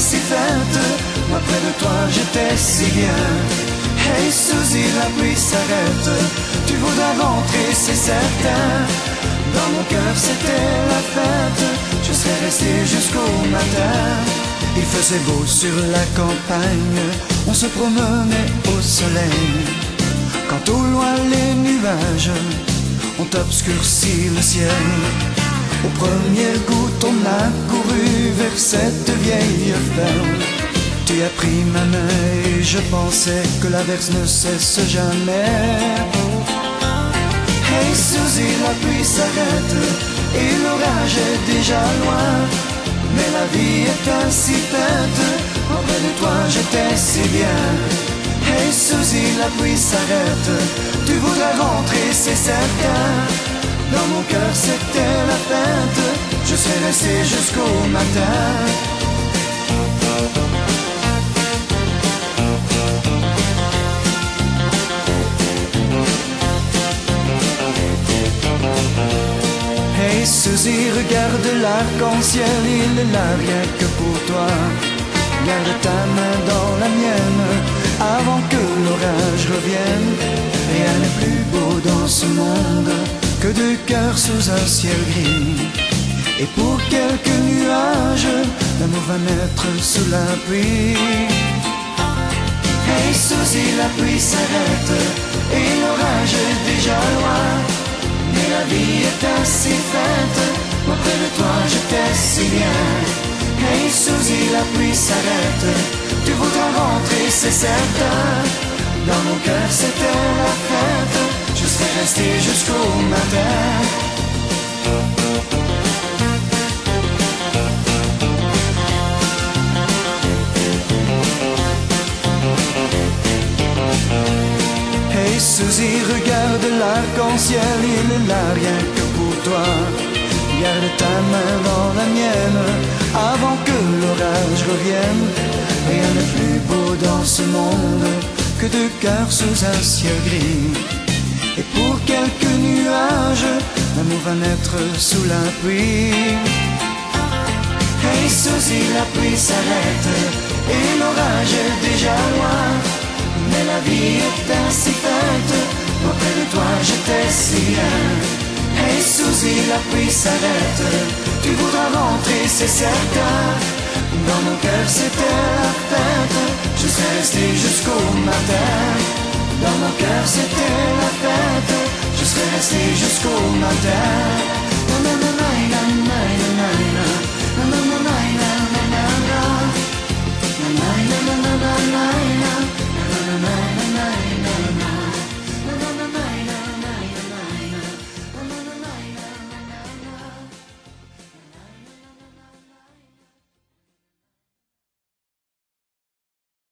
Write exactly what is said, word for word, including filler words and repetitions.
si fête. Moi près de toi j'étais si bien. Hey Suzy, la pluie s'arrête. Tu voudras rentrer, c'est certain. Dans mon cœur c'était la fête. Je serais resté jusqu'au matin. Il faisait beau sur la campagne. On se promenait au soleil. Quand au loin les nuages ont obscurci le ciel. Au premier goutte on a couru vers cette vieille ferme. Tu as pris ma main et je pensais que l'averse ne cesse jamais. Hey Suzy, la pluie s'arrête et l'orage est déjà loin. Mais la vie est ainsi faite, auprès de toi j'étais si bien. Hey Suzy, la pluie s'arrête, tu voudrais rentrer c'est certain. Dans mon cœur c'était la fête, je serais resté jusqu'au matin. Hey Suzy, regarde l'arc-en-ciel, il est là rien que pour toi. Garde ta main dans la mienne, avant que l'orage revienne. Rien n'est plus beau dans ce monde que deux cœurs sous un ciel gris. Et pour quelques nuages, l'amour va naître sous la pluie. Hey Suzy, la pluie s'arrête et l'orage est déjà loin. Mais la vie est ainsi faite, auprès de toi j'étais si bien. Hey Suzy, la pluie s'arrête, tu voudras rentrer c'est certain. Dans mon cœur c'était la fête, je serais resté jusqu'au matin. Hey Suzy, regarde l'arc-en-ciel, il est là rien que pour toi. Garde ta main dans la mienne, avant que l'orage revienne. Rien n'est plus beau dans ce monde que deux cœurs sous un ciel gris. Et pour quelques nuages, l'amour va naître sous la pluie. Hey Suzy, la pluie s'arrête et l'orage est déjà loin. Mais la vie est ainsi faite, auprès de toi j'étais si bien. Hey Suzy, la pluie s'arrête, tu voudras rentrer c'est certain. Dans mon cœur c'était la fête, je serais resté jusqu'au matin. Dans mon cœur c'était la fête, je serais resté jusqu'au matin.